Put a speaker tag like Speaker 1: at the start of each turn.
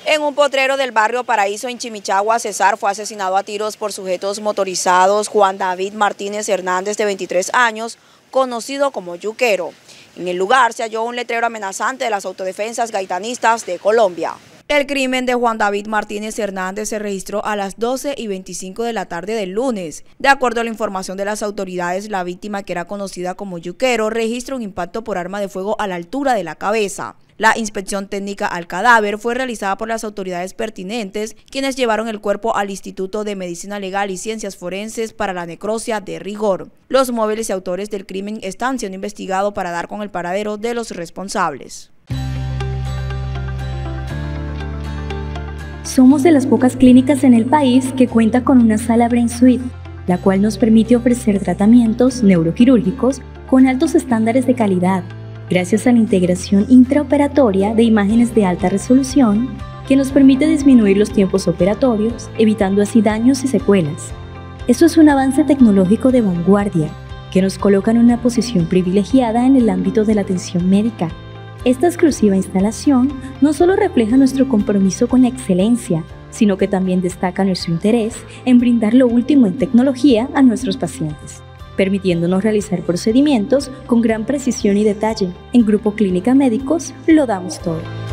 Speaker 1: En un potrero del barrio Paraíso en Chimichagua, Cesar fue asesinado a tiros por sujetos motorizados. Juan David Martínez Hernández, de 23 años, conocido como Yuquero. En el lugar se halló un letrero amenazante de las autodefensas gaitanistas de Colombia. El crimen de Juan David Martínez Hernández se registró a las 12:25 de la tarde del lunes. De acuerdo a la información de las autoridades, la víctima, que era conocida como Yuquero, registra un impacto por arma de fuego a la altura de la cabeza. La inspección técnica al cadáver fue realizada por las autoridades pertinentes, quienes llevaron el cuerpo al Instituto de Medicina Legal y Ciencias Forenses para la necropsia de rigor. Los móviles y autores del crimen están siendo investigados para dar con el paradero de los responsables.
Speaker 2: Somos de las pocas clínicas en el país que cuenta con una sala Brain Suite, la cual nos permite ofrecer tratamientos neuroquirúrgicos con altos estándares de calidad, gracias a la integración intraoperatoria de imágenes de alta resolución que nos permite disminuir los tiempos operatorios, evitando así daños y secuelas. Esto es un avance tecnológico de vanguardia que nos coloca en una posición privilegiada en el ámbito de la atención médica. Esta exclusiva instalación no solo refleja nuestro compromiso con la excelencia, sino que también destaca nuestro interés en brindar lo último en tecnología a nuestros pacientes, permitiéndonos realizar procedimientos con gran precisión y detalle. En Grupo Clínica Médicos lo damos todo.